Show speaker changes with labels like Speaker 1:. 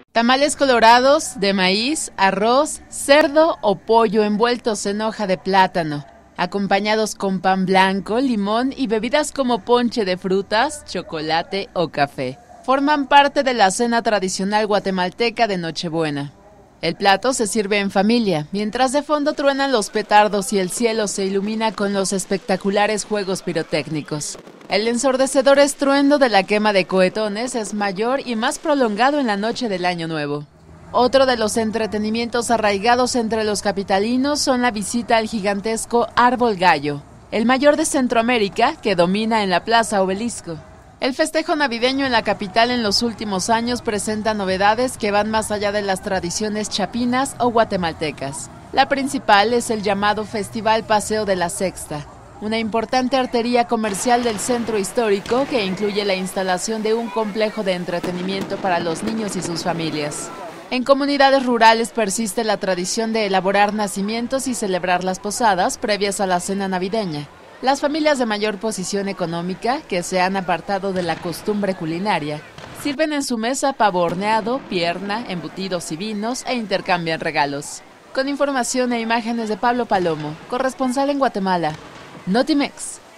Speaker 1: Tamales colorados, de maíz, arroz, cerdo o pollo envueltos en hoja de plátano, acompañados con pan blanco, limón y bebidas como ponche de frutas, chocolate o café. Forman parte de la cena tradicional guatemalteca de Nochebuena. El plato se sirve en familia, mientras de fondo truenan los petardos y el cielo se ilumina con los espectaculares juegos pirotécnicos. El ensordecedor estruendo de la quema de cohetones es mayor y más prolongado en la noche del Año Nuevo. Otro de los entretenimientos arraigados entre los capitalinos son la visita al gigantesco Árbol Gallo, el mayor de Centroamérica, que domina en la Plaza Obelisco. El festejo navideño en la capital en los últimos años presenta novedades que van más allá de las tradiciones chapinas o guatemaltecas. La principal es el llamado Festival Paseo de la Sexta, una importante arteria comercial del centro histórico que incluye la instalación de un complejo de entretenimiento para los niños y sus familias. En comunidades rurales persiste la tradición de elaborar nacimientos y celebrar las posadas previas a la cena navideña. Las familias de mayor posición económica, que se han apartado de la costumbre culinaria, sirven en su mesa pavo horneado, pierna, embutidos y vinos e intercambian regalos. Con información e imágenes de Pablo Palomo, corresponsal en Guatemala. Notimex.